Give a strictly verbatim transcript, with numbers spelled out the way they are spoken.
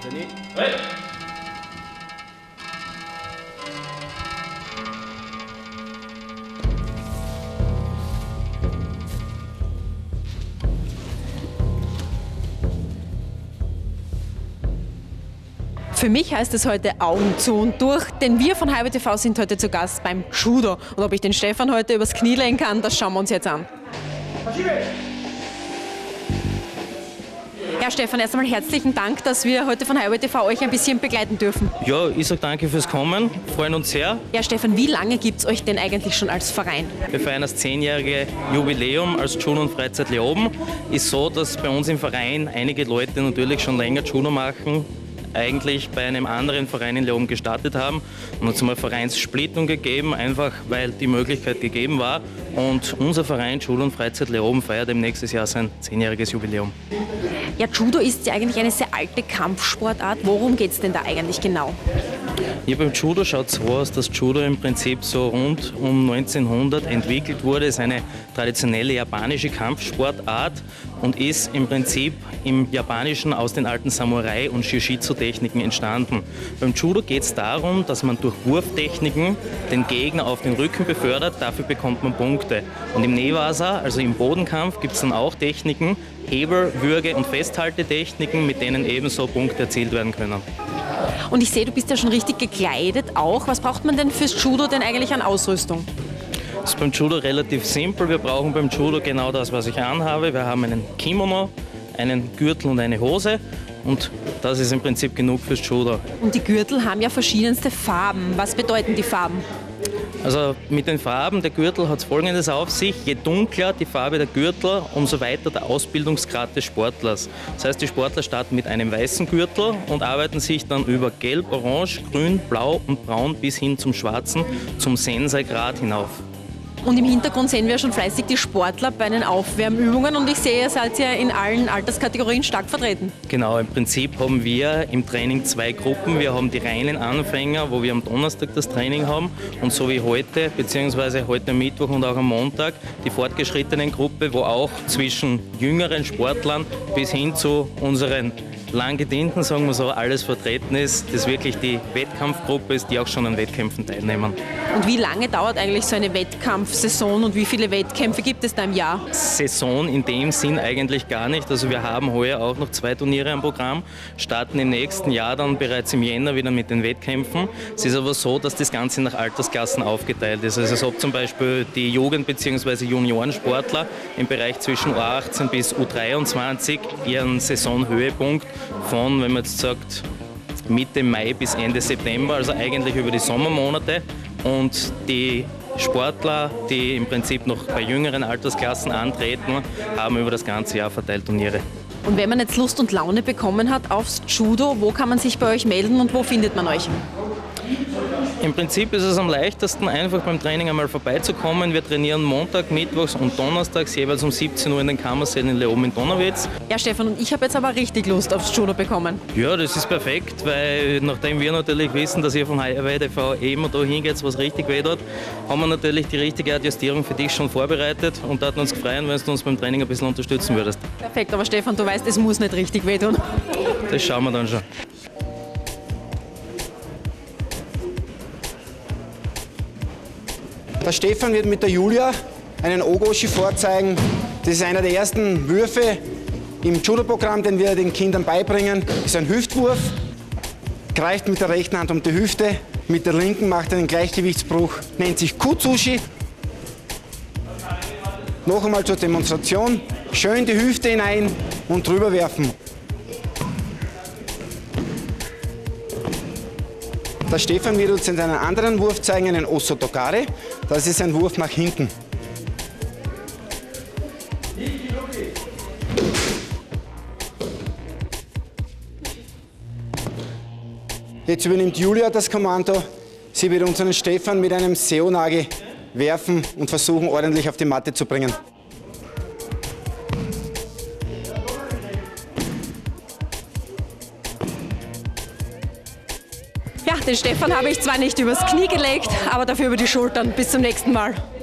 Ready? Hey. Für mich heißt es heute Augen zu und durch, denn wir von Highway T V sind heute zu Gast beim Judo. Und ob ich den Stefan heute übers Knie legen kann, das schauen wir uns jetzt an. Ja, Stefan, erst einmal herzlichen Dank, dass wir heute von Highway T V euch ein bisschen begleiten dürfen. Ja, ich sage danke fürs Kommen, freuen uns sehr. Ja, Stefan, wie lange gibt es euch denn eigentlich schon als Verein? Wir feiern das zehnjährige Jubiläum als Judo und Freizeit Leoben. Ist so, dass bei uns im Verein einige Leute natürlich schon länger Judo machen, eigentlich bei einem anderen Verein in Leoben gestartet haben und uns mal Vereinssplittung gegeben, einfach weil die Möglichkeit gegeben war. Und unser Verein Judo und Freizeit Leoben feiert im nächsten Jahr sein zehnjähriges Jubiläum. Ja, Judo ist ja eigentlich eine sehr alte Kampfsportart. Worum geht es denn da eigentlich genau? Ja, beim Judo schaut es so aus, dass Judo im Prinzip so rund um neunzehnhundert entwickelt wurde. Es ist eine traditionelle japanische Kampfsportart und ist im Prinzip im Japanischen aus den alten Samurai- und Jiu-Jitsu-Techniken entstanden. Beim Judo geht es darum, dass man durch Wurftechniken den Gegner auf den Rücken befördert, dafür bekommt man Punkte. Und im Newaza, also im Bodenkampf, gibt es dann auch Techniken, Hebel-, Würge- und Festhaltetechniken, mit denen ebenso Punkte erzielt werden können. Und ich sehe, du bist ja schon richtig gekleidet auch. Was braucht man denn fürs Judo denn eigentlich an Ausrüstung? Das ist beim Judo relativ simpel. Wir brauchen beim Judo genau das, was ich anhabe. Wir haben einen Kimono, einen Gürtel und eine Hose. Und das ist im Prinzip genug fürs Judo. Und die Gürtel haben ja verschiedenste Farben. Was bedeuten die Farben? Also mit den Farben, der Gürtel hat Folgendes auf sich: Je dunkler die Farbe der Gürtel, umso weiter der Ausbildungsgrad des Sportlers. Das heißt, die Sportler starten mit einem weißen Gürtel und arbeiten sich dann über Gelb, Orange, Grün, Blau und Braun bis hin zum Schwarzen, zum Sensei-Grad hinauf. Und im Hintergrund sehen wir schon fleißig die Sportler bei den Aufwärmübungen und ich sehe, ihr seid ja in allen Alterskategorien stark vertreten. Genau, im Prinzip haben wir im Training zwei Gruppen. Wir haben die reinen Anfänger, wo wir am Donnerstag das Training haben, und so wie heute, beziehungsweise heute am Mittwoch und auch am Montag, die fortgeschrittenen Gruppe, wo auch zwischen jüngeren Sportlern bis hin zu unseren Langgedienten, sagen wir so, alles vertreten ist, das wirklich die Wettkampfgruppe ist, die auch schon an Wettkämpfen teilnehmen. Und wie lange dauert eigentlich so eine Wettkampfsaison und wie viele Wettkämpfe gibt es da im Jahr? Saison in dem Sinn eigentlich gar nicht. Also wir haben heuer auch noch zwei Turniere am Programm, starten im nächsten Jahr dann bereits im Jänner wieder mit den Wettkämpfen. Es ist aber so, dass das Ganze nach Altersklassen aufgeteilt ist. Also ob zum Beispiel die Jugend- bzw. Juniorensportler im Bereich zwischen U achtzehn bis U dreiundzwanzig ihren Saisonhöhepunkt von, wenn man jetzt sagt, Mitte Mai bis Ende September, also eigentlich über die Sommermonate. Und die Sportler, die im Prinzip noch bei jüngeren Altersklassen antreten, haben über das ganze Jahr verteilt Turniere. Und wenn man jetzt Lust und Laune bekommen hat aufs Judo, wo kann man sich bei euch melden und wo findet man euch? Im Prinzip ist es am leichtesten, einfach beim Training einmal vorbeizukommen. Wir trainieren Montag, Mittwochs und Donnerstags jeweils um siebzehn Uhr in den Kammersälen in Leoben in Donauwitz. Ja, Stefan, und ich habe jetzt aber richtig Lust aufs Judo bekommen. Ja, das ist perfekt, weil nachdem wir natürlich wissen, dass ihr von Highway T V immer da hingeht, was richtig weh tut, haben wir natürlich die richtige Adjustierung für dich schon vorbereitet und da hat uns gefreut, wenn du uns beim Training ein bisschen unterstützen würdest. Perfekt, aber Stefan, du weißt, es muss nicht richtig wehtun. Das schauen wir dann schon. Der Stefan wird mit der Julia einen Ogoshi vorzeigen. Das ist einer der ersten Würfe im Judo-Programm, den wir den Kindern beibringen. Das ist ein Hüftwurf, greift mit der rechten Hand um die Hüfte, mit der linken macht er einen Gleichgewichtsbruch, nennt sich Kutsushi. Noch einmal zur Demonstration, schön die Hüfte hinein und drüber werfen. Der Stefan wird uns in einen anderen Wurf zeigen, einen Osotogare. Das ist ein Wurf nach hinten. Jetzt übernimmt Julia das Kommando. Sie wird unseren Stefan mit einem Seonage werfen und versuchen, ordentlich auf die Matte zu bringen. Ja, den Stefan habe ich zwar nicht übers Knie gelegt, aber dafür über die Schultern. Bis zum nächsten Mal.